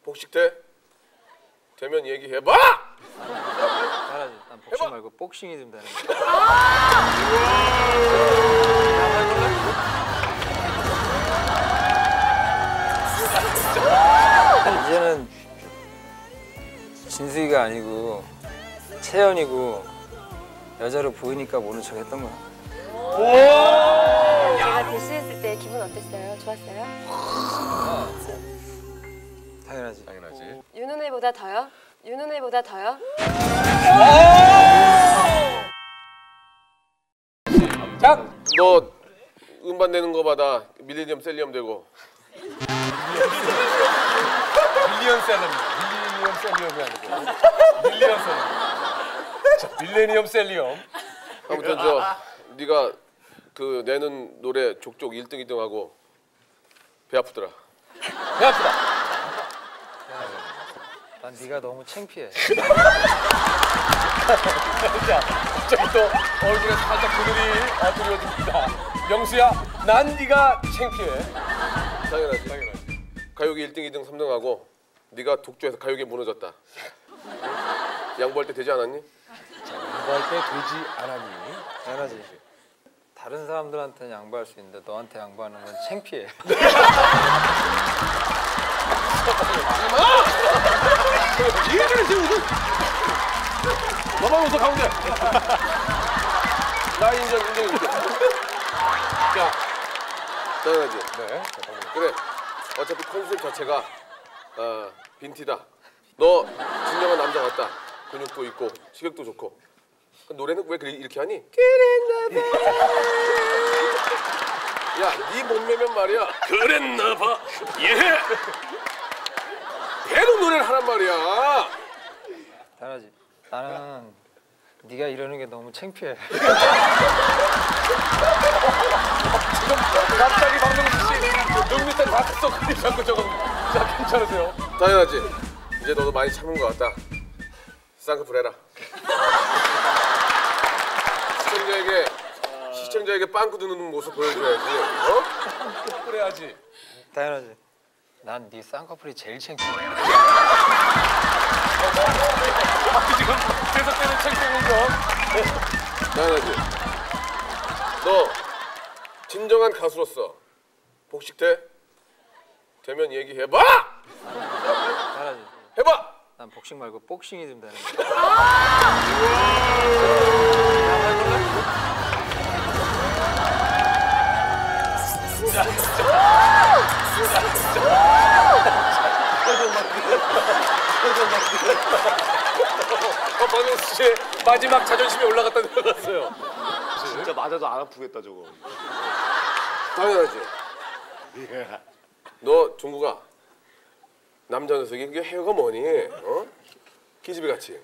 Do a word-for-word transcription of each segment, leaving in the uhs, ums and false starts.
복식돼? 되면 얘기해봐! 잘하지. 난 복싱 해봐. 말고 복싱이 좀 되는 거야. 이제는 진수이가 아니고 채연이고 여자로 보이니까 모른 척 했던 거야. 제가 대시했을 때 기분 어땠어요? 좋았어요? 당연하지. 당연하지. 윤은혜보다 더요? 윤은혜보다 더요? 자, 너 음반 내는 거 받아. 밀레니엄 셀리엄 되고. 밀리언 셀럽. 밀리언 셀리엄이 아니고 밀리언 셀럽. 자, 밀레니엄 셀리엄. 아무튼 저 네가 그 내는 노래 족족 일 등 이 등 하고 배 아프더라. 배 아프다. 난 네가 너무 창피해. 자, 갑자기 또 얼굴에 살짝 그늘이 어, 드리워집니다. 명수야, 난 네가 창피해. 당연하지. 당연하지. 가요계 일 등 이 등 삼 등 하고 네가 독주해서 가요계 무너졌다. 양보할 때 되지 않았니? 양보할 때 되지 않았니? 당연하지. 다른 사람들한테는 양보할 수 있는데 너한테 양보하는 건 창피해. 얘를 세우고 너만 웃어 가운데. 나 인정 인정. 자, 당연하지. 네. 그래. 어차피 컨셉 자체가 어, 빈티다. 너 진정한 남자 같다. 근육도 있고 식욕도 좋고. 그 노래는 왜 그래 이렇게 하니? 야, 네 몸매면 말이야. 그랬나 봐. 예. 배로 노래를 하란 말이야. 당연하지. 나는 네가 이러는 게 너무 창피해. 지금 갑자기 박명수 씨 눈 밑에 다크서클이 자꾸 저거. 자, 괜찮으세요? 당연하지. 이제 너도 많이 참은 것 같다. 쌍꺼풀 해라. 시청자에게 시청자에게 빵꾸 드는 모습 보여줘야지. 어? 그래야지. 당연하지. 난 네 쌍꺼풀이 제일 창피해. 지금 계속되는 창피한 공격. 당연하지. 너 진정한 가수로서 복식돼? 되면 얘기해봐! 당연하지. 해봐! 난 복싱 말고 복싱이 좀 되는 거야. 어, 박명수 씨의 마지막 자존심이 올라갔다 내려갔어요. 진짜 맞아도 안 아프겠다 저거. 당연하지. 너 종국아, 남자 녀석이 이게 헤어가 뭐니? 어? 기집애 같이.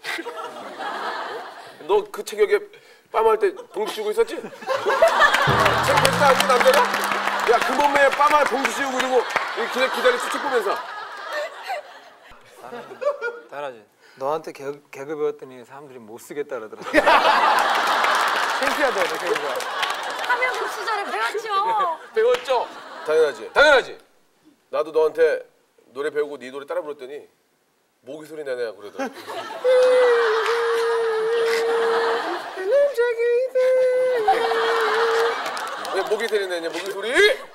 너 그 체격에 빰할 때 봉지 씌우고 있었지? 체격했다 아니 남자가? 야, 그 몸매에 빰할 봉지 씌우고 그러고 그냥 기다리 쭉 보면서. 당연하지. 너한테 개그, 개그 배웠더니 사람들이 못 쓰겠다 그러더라. 창피하다, 너 개그가. 하면 시절에 배웠죠. 배웠죠? 당연하지. 당연하지. 나도 너한테 노래 배우고 네 노래 따라 불렀더니 모기 소리 내냐 그러더라. 왜 모기 소리 내냐? 모기 소리?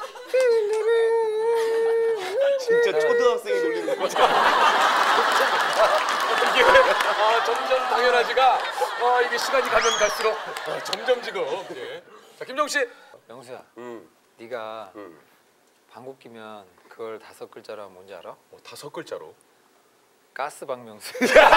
진짜 초등학생이 놀리는 거 같아. 이게 아, 점점 당연하지가 아, 이게 시간이 가면 갈수록 아, 점점 지금. 예. 자, 김정우 씨. 명수야, 음. 네가 음. 방귀 끼면 그걸 다섯 글자로 하면 뭔지 알아? 어, 다섯 글자로. 가스 박명수.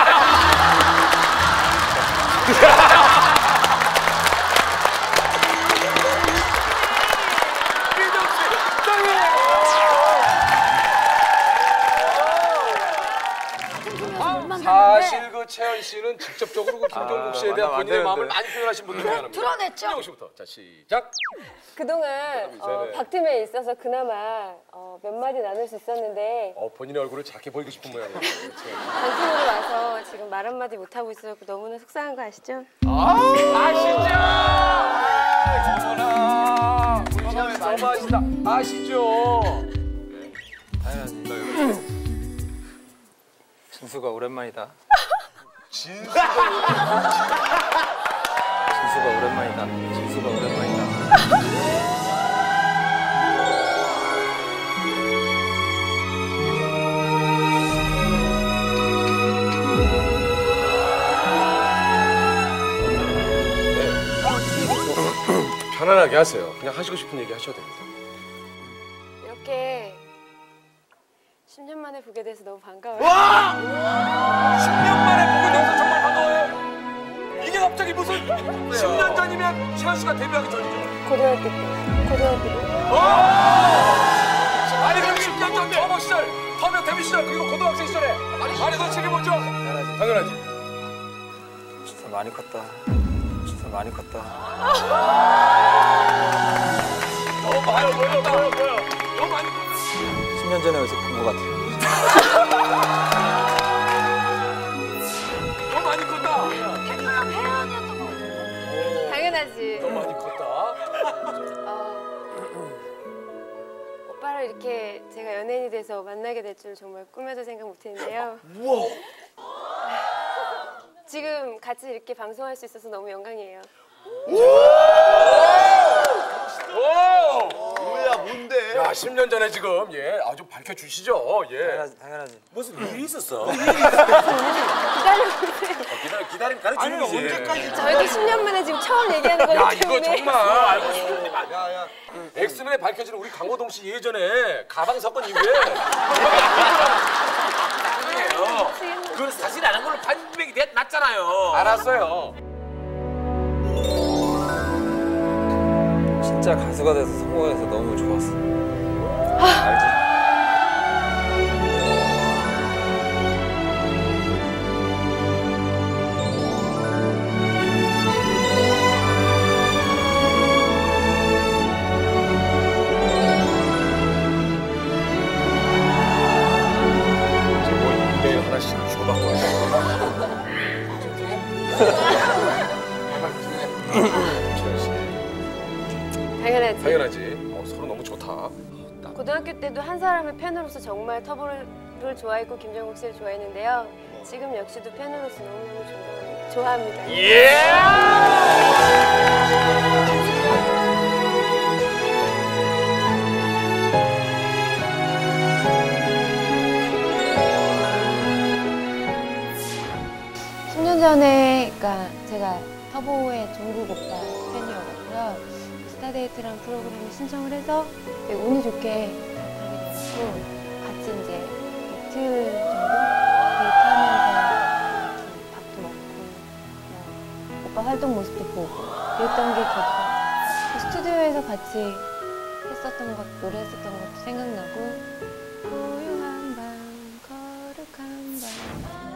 사실 그 채연 씨는 직접적으로 그 김종국 아, 씨에 대한 만나면 안 본인의 마음을 되는데. 많이 표현하신 분들 중에 하나입니다. 드러냈죠? 김종국 씨부터. 자, 시작. 그동안 어, 네네. 박팀에 있어서 그나마 어, 몇 마디 나눌 수 있었는데 어, 본인의 얼굴을 작게 보이고 싶은 모양이에요. 강팀으로 와서 지금 말 한마디 못하고 있어서 너무나 속상한 거 아시죠? 아시죠? 어머나. 우리 너무 아시다. 아시죠? 당연하지. 진수가 오랜만이다. 진수가 진수가 오랜만이다. 진수가 오랜만이다. 편안하게 하세요. 그냥 하시고 싶은 얘기 하셔도 됩니다. 이렇게 십 년 만에 보게 돼서 너무 반가워요. 십 년 만에 보게 돼서 정말 반가워요. 이게 갑자기 무슨 십 년 전이면 채연 씨가 데뷔하기 전이죠. 고등학교 때, 고등학교 때. 아니 그럼 십 년 전 터보 시절, 터보 데뷔 시절 그리고 고등학생 시절에 아니 말해서 책임져죠. 당연하지. 당연하지. 진짜 많이 컸다. 진짜 많이 컸다. 너무 많이 컸다. 너무 많이 컸다. 십 년 전에 어디서 본 것 같아. 너무 많이 컸다. 당연하지. 너무 많이 컸다. 어, 오빠를 이렇게 제가 연예인이 돼서 만나게 될 줄 정말 꿈에도 생각 못했는데요. 우와. 지금 같이 이렇게 방송할 수 있어서 너무 영광이에요. 오! 뭐야 뭔데? 야, 십 년 전에 지금 예 아주 밝혀 주시죠. 예. 당연하지. 당연하지. 무슨 일이 있었어? 기다려보세요. 기다림, 기다림 가르치는 거지. 언제까지? 저희도 십 년 만에 지금 처음 얘기하는 거기 야, 때문에. 이거 정말 야야 엑스맨에 밝혀지는 우리 강호동 씨 예전에 가방 사건 이후에 그건 사실 안 한 걸로 판명이 됐 났잖아요. 알았어요. 진짜 가수가 돼서 성공해서 너무 좋았어. 알지? 매일 하나씩 주고받고 하시고. 당연하지. 당연하지. 어, 서로 너무 좋다. 고등학교 때도 한 사람의 팬으로서 정말 터보를 좋아했고 김정국 씨를 좋아했는데요. 지금 역시도 팬으로서 너무너무 존경합니다. 좋아합니다. 십 년 전에 그러니까 제가 터보의 종국 오빠 팬이었고요. 스타데이트라는 프로그램을 신청을 해서 되게 운이 좋게 가게 되었고 같이 이제 이틀 정도 데이트하면서 밥도 먹고 뭐 오빠 활동 모습도 보고 그랬던 게 기억나. 스튜디오에서 같이 했었던 것, 노래했었던 것도 생각나고 고요한 밤, 거룩한 밤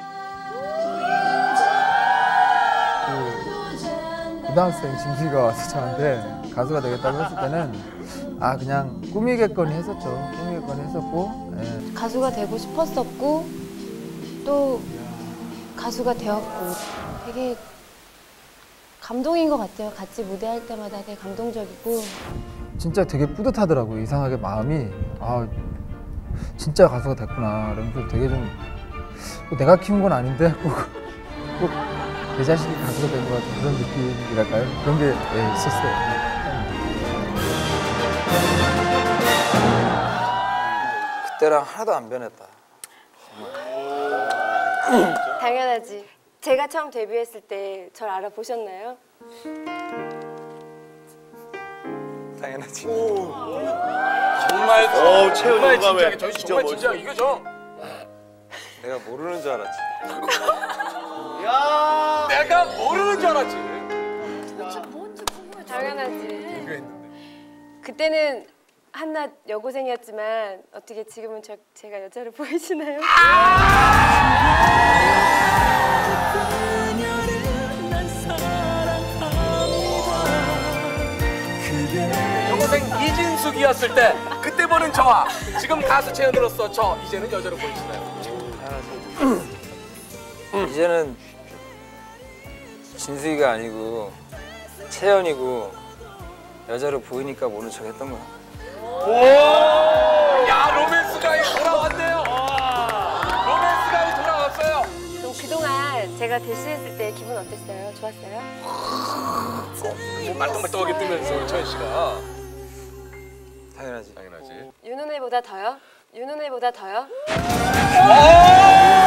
고등학생 진수가 와서 저한테 가수가 되겠다고 했을 때는 아 그냥 꿈이겠거니 했었죠. 꿈이겠거니 했었고 예. 가수가 되고 싶었었고 또 가수가 되었고 되게 감동인 것 같아요. 같이 무대할 때마다 되게 감동적이고 진짜 되게 뿌듯하더라고요. 이상하게 마음이 아 진짜 가수가 됐구나. 그러면서 되게 좀 내가 키운 건 아닌데 꼭 꼭 내 자식이 가수가 된 것 같은 그런 느낌이랄까요? 그런 게 예, 있었어요. 그때랑 하나도 안 변했다. 당연하지. 제가 처음 데뷔했을 때 절 알아보셨나요? 당연하지. 정말 어, 채연 정말 용감해. 진지하게 저희 진짜 정말 멋있어. 진지하 이거죠. 내가 모르는 줄 알았지. 야. 내가 모르는 줄 알았지. 당연하지. 그때는 한낱 여고생이었지만 어떻게 지금은 저, 제가 여자로 보이시나요? 여고생 이진숙이었을 때 그때 보는 저와 지금 가수 채연으로서 저 이제는 여자로 보이시나요? 이제는 진수이가 아니고 채연이고 여자로 보이니까 모른 척 했던 거야. 오! 야 로맨스가이 돌아왔네요. 로맨스가이 제가 대시했을 때 기분 어땠어요? 좋았어요? 말똥말똥하게 뜨면서 천 씨가 당연하지. 당연하지. 윤은혜보다 더요? 윤은혜보다 더요? 오!